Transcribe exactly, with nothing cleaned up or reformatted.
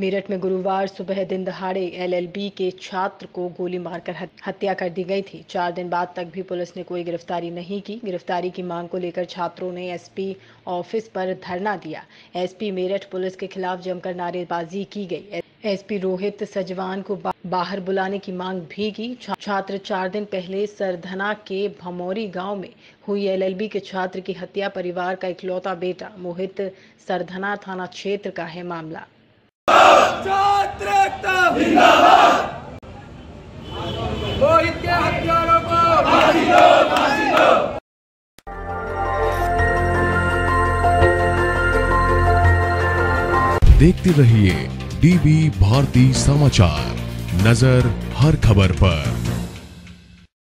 मेरठ में गुरुवार सुबह दिन दहाड़े एल एल बी के छात्र को गोली मारकर हत्या कर दी गई थी। चार दिन बाद तक भी पुलिस ने कोई गिरफ्तारी नहीं की। गिरफ्तारी की मांग को लेकर छात्रों ने एस पी ऑफिस पर धरना दिया। एस पी मेरठ पुलिस के खिलाफ जमकर नारेबाजी की गई। एस पी रोहित सजवान को बाहर बुलाने की मांग भी की। छात्र चार दिन पहले सरधना के भमौरी गांव में हुई एल एल बी के छात्र की हत्या परिवार का इकलौता बेटा मोहित सरधना थाना क्षेत्र का है मामला। छात्र एकता जिंदाबाद। मोहित के हत्यारों को फांसी दो, फांसी दो। देखते रहिए डी बी भारती समाचार, नजर हर खबर पर।